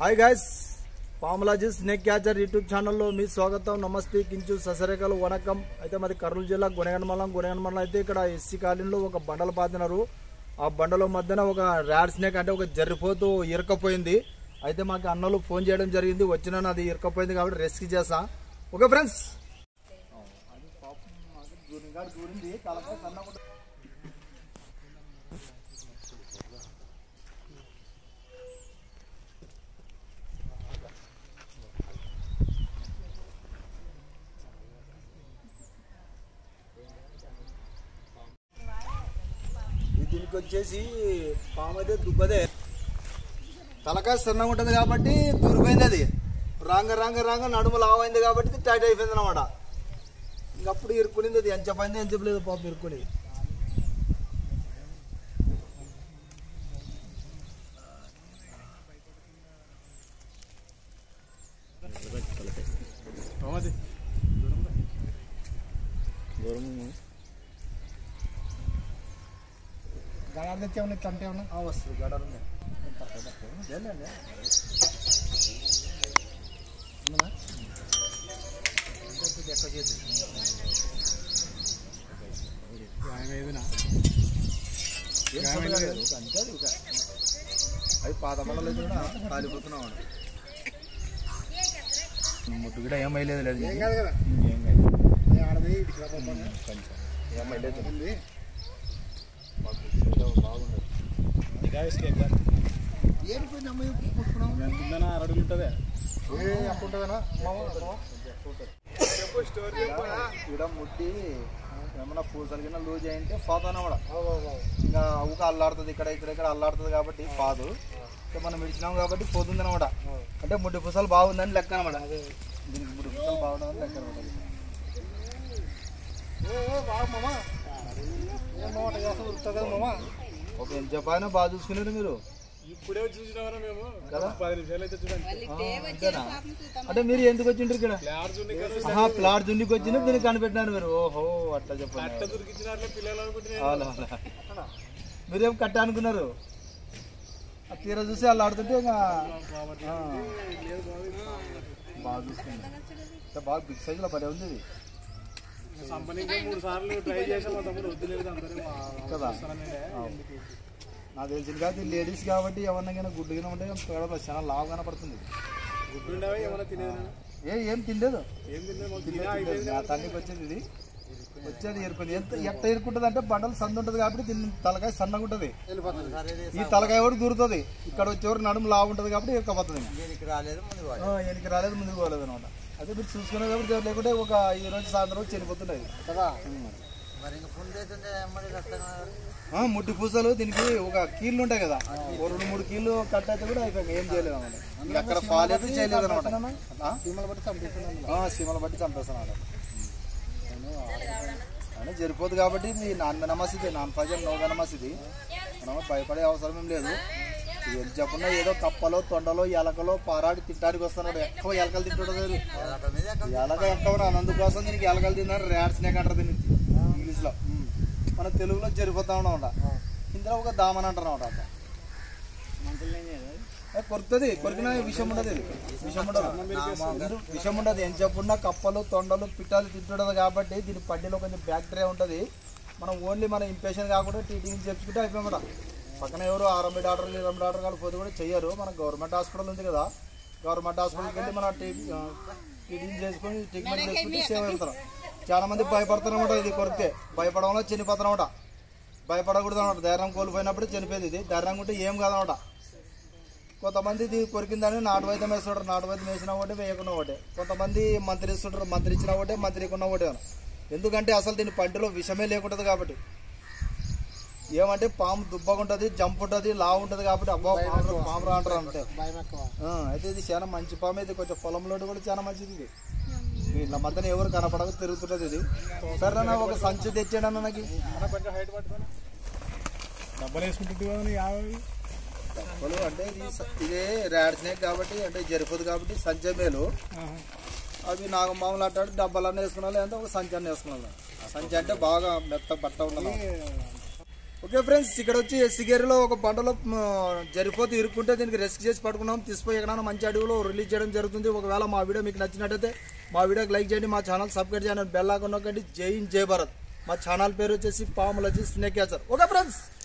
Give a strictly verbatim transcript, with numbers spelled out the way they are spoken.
Hi guys, Pamulaji snake catcher YouTube ఛానల్లో మీ స్వాగతం. నమస్తే, కించు ససరేకలు వనకం. అయితే మాది కర్నూలు జిల్లా గుణగండమలం. గుణగండమలం అయితే ఇక్కడ ఎస్సీ కాలనీలో ఒక బండలు పాతినారు. ఆ బండల మధ్యన ఒక ర్యాడ్ స్నేక్ అంటే ఒక జర్రిపోతూ ఇరకపోయింది. అయితే మాకు అన్నలు ఫోన్ చేయడం జరిగింది. వచ్చినా అది ఇరకపోయింది కాబట్టి రెస్క్యూ చేసా. ఓకే ఫ్రెండ్స్, దీనికి వచ్చేసి పాము అయితే దుబ్బదే, తలకాయ సన్నగా ఉంటుంది కాబట్టి దూరిపోయింది. అది రాంగ రాంగ రాంగ నడుము లావైంది కాబట్టి టైట్ అయిపోయింది అనమాట. ఇంకప్పుడు ఇరుక్కునింది. అది ఎంచపోయింది, ఎంచలేదు పాపం ఇరుక్కునేది. గడాలు తెచ్చామని తంటే ఉన్నా వస్తుంది. గడాలు ఉన్నాయి. అవి పాత మండలు అయితే కూడా కాలిపోతున్నాం. ముట్టు కూడా ఏం అయ్యలేదు. లేదు ఏం కాదు కదా, ఏం కాదు. ఏం అయ్యలేదు. ఇక్కడ ముట్టి ఏమన్నా పూసలు కింద లూజ్ అయింటే ఫాదు అన్నమాట. ఇంకా ఊక అల్లాడుతుంది. ఇక్కడ ఇక్కడ ఇక్కడ అల్లాడుతుంది కాబట్టి ఫాదు. మనం విడిచినాం కాబట్టి పోతుంది అనమాట. అంటే ముట్టి పూసలు బాగుందని లెక్క అనమాట. దీనికి ముట్టి పూసలు బాగుందని లెక్క అనమాట. ఓకే, ఎంత చెప్పాను బాగా చూసుకున్నారు మీరు. ఇప్పుడే చూసినారా మేము పది నిమిషాలు అయితే చూడండి. అంటే మీరు ఎందుకు వచ్చిండ్రు ఇక్కడ? ప్లాట్ జున్నికి వచ్చిన దీనికి కనిపెట్టినారు మీరు. ఓహో, అట్లా చెప్పండి. మీరేం కట్ట అనుకున్నారు? తీర చూసి అలా ఆడుతుంటే ఇంకా బాగా చూసుకుంది. బాగా బిగ్ సైజ్ లో పడే ఉంది ఇది మూడు సార్లు ట్రై చేసాం కదా. నాకు తెలిసింది కాదు, లేడీస్ కాబట్టి ఎవరినైనా గుడ్డు కింద ఉంటే చాలా లావు కనపడుతుంది. గుడ్డు ఏమన్నా తినేది? ఏ ఏం తినలేదు. ఏం తినలేదు. నా తల్లికి వచ్చేది ఇది వచ్చేది ఎరుకుంది. ఎంత ఎట్ట ఎరుకుంటుంది అంటే బండలు సందు ఉంటుంది కాబట్టి దీని తలకాయ సన్నగా ఉంటుంది. ఈ తలకాయ కూడా దూరుతుంది. ఇక్కడ వచ్చేవారు నడుము లావు ఉంటుంది కాబట్టి ఎరకపోతుంది. ఎనికి రాలేదు ముందుకు పోలేదు అనమాట. అదే మీరు చూసుకునే కాబట్టి లేకుంటే ఒక ఈ రోజు సాయంత్రం చనిపోతున్నాయి కదా. ముట్టి పూసలు దీనికి ఒక కీళ్ళు ఉంటాయి కదా, రెండు మూడు కీళ్ళు కట్ అయితే కూడా అయిపోయాయి. ఏం చేయలేదు అన్నమాట. అక్కడ ఫాల్ అయితే చేయలేదు అనమాట. సీమల బట్టి చంపేస్తున్నాను సీమల బట్టి చంపేస్తున్నాడు అని జరిపోదు కాబట్టి మీ నాన్ నమాజ్ ఇది నాన్ ఫజర్ నో నమాజ్ ఇది. మనం భయపడే అవసరం ఏం లేదు. ఏం చెప్పకుండా ఏదో కప్పలో తొండలో ఎలకలో పారాడి తింటానికి వస్తున్నాడు. ఎక్కువ ఎలకలు తింటుండదు. ఎలక ఎక్కువ అందుకోసం దీనికి ఎలకలు తిన్నారు. ర్యాడ్ స్నేక్ అంటారు దీనికి ఇంగ్లీష్ లో. మన తెలుగులో జరిపోతా ఉన్నామంట. ఇందులో ఒక దామని అంటారు అనమాట. కొరుకుతుంది. కొరికిన విషం ఉండదు. విషం ఉండదు విషం ఉండదు ఏం చెప్పున్నా కప్పలు తొండలు పిట్టాలు తింటుండదు కాబట్టి దీని పడ్డీలో కొంచెం బ్యాక్టీరియా ఉంటుంది. మనం ఓన్లీ మన ఇంపేషన్ కాకుండా ట్రీట్మెంట్ చేసుకుంటే అయిపోయామట. పక్కన ఎవరు ఆర్ఎంపీ డాక్టర్లు ఇరవై డాక్టర్ కాదు పోతే కూడా చెయ్యరు. మన గవర్నమెంట్ హాస్పిటల్ ఉంది కదా, గవర్నమెంట్ హాస్పిటల్కి వెళ్ళి మనం ట్రీట్మెంట్ చేసుకొని ట్రీట్మెంట్ చేసుకుంటే సేవ్ అవుతారు. చాలా మంది భయపడుతున్నమాట. ఇది కొరికితే భయపడంలో చనిపోతారన్నమాట. భయపడకూడదు అనమాట. ధైర్యం కోల్పోయినప్పుడు చనిపోయింది. ఇది ధైర్యంగా ఉంటే ఏం కాదనమాట. కొంతమంది ఇది కొరికిందని నాటు వైద్యం వేస్తుంటారు. నాటు వైద్యం వేసినా ఒకటే వేయకుండా ఒకటే. కొంతమంది మంత్రి ఇస్తుంటారు. మంత్రి ఇచ్చినా ఒకటే మంత్రికున్నా ఒకటే. ఎందుకంటే అసలు దీని పంటలో విషమే లేకుంటుంది కాబట్టి. ఏమంటే పాము దుబ్బగుంటుంది, జంప్ ఉంటుంది, లావు ఉంటుంది కాబట్టి అబ్బా పాము పాము రా అంటారు అంతే. అయితే ఇది చాలా మంచి పాము. ఇది కొంచెం పొలంలో కూడా చాలా మంచిది. ఇది వీళ్ళ మధ్యన ఎవరు కనపడక తిరుగుతుంటది. ఇది సరే అన్న ఒక సంచి తెచ్చాడు అన్న. నాకు కొంచెం హైట్ పట్టుకొని డబ్బలు వేసుకుంటుంది డబ్బలు అంటే ఇది ఇదే ర్యాడ్ స్నేక్ కాబట్టి అంటే జరిపోదు కాబట్టి సంచి మేలు. అవి నాకు మామూలు అంటాడు డబ్బాలన్నీ వేసుకున్నా లేదంటే ఒక సంచి అన్నీ వేసుకున్నాను. సంచి అంటే బాగా మెత్త బట్ట ఉండాలి. ఓకే ఫ్రెండ్స్, ఇక్కడ వచ్చి ఎస్సిగేరిలో ఒక బండలో జరిపోతే ఇరుక్కుంటే దీనికి రెస్క్ చేసి పట్టుకున్నాం. తీసుకుపోయి ఎక్కడైనా మంచి అడవిలో రిలీజ్ చేయడం జరుగుతుంది. ఒకవేళ మా వీడియో మీకు నచ్చినట్టయితే మా వీడియోకి లైక్ చేయండి, మా ఛానల్ సబ్స్క్రైబ్ చేయండి, బెల్ ఐకాన్ నొక్కండి. జై హింద్ జై భారత్. మా ఛానల్ పేరు వచ్చేసి Pamulaji snake catcher. Okay friends.